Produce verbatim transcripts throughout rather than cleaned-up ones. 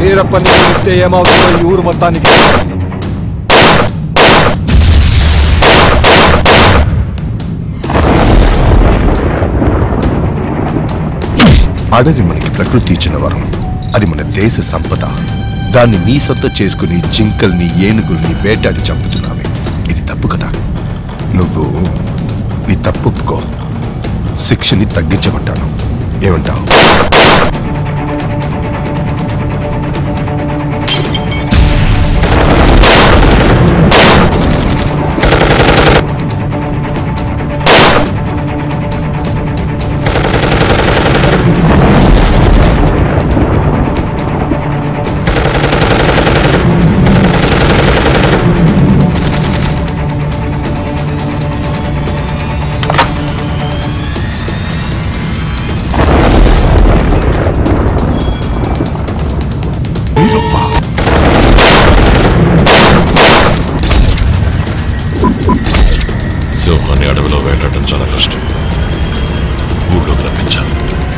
వీరప్పని చూస్తే ఏమవుతుందో ఈ ఊరు మొత్తానికి. అడవి మనకి ప్రకృతి ఇచ్చిన వరం. అది మన దేశ సంపద. దాన్ని నీ సొంత చేసుకుని జింకల్ని ఏనుగుల్ని వేటాడి చంపుతున్నావే, ఇది తప్పు కదా. నువ్వు నీ తప్పు ఒప్పుకో, శిక్షని తగ్గించమంటాను. ఏమంటావు? సింహాన్ని అడవిలో వేటాడటం చాలా కష్టం. ఊళ్ళోకి రప్పించాలి.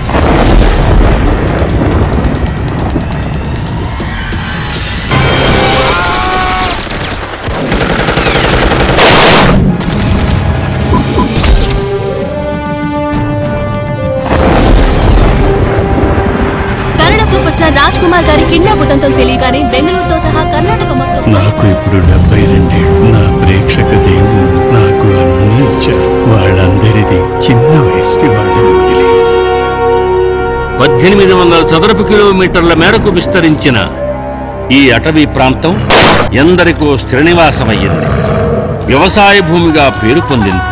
కన్నడ సూపర్ స్టార్ రాజ్ కుమార్ గారి కిడ్నాప్ ఉదంతం తెలియగానే బెంగళూరుతో సహా కర్ణాటక మొత్తం. నాకు ఇప్పుడు డెబ్బై రెండేళ్ళు. నా ప్రేక్షక దేవుడు నాకు అన్ని ఇచ్చారు. వాళ్ళందరిది చిన్న వయసు వాళ్ళు. పద్దెనిమిది వందల చదరపు కిలోమీటర్ల మేరకు విస్తరించిన ఈ అటవీ ప్రాంతం ఎందరికో స్థిర నివాసమయ్యింది. వ్యవసాయ భూమిగా పేరు పొందింది.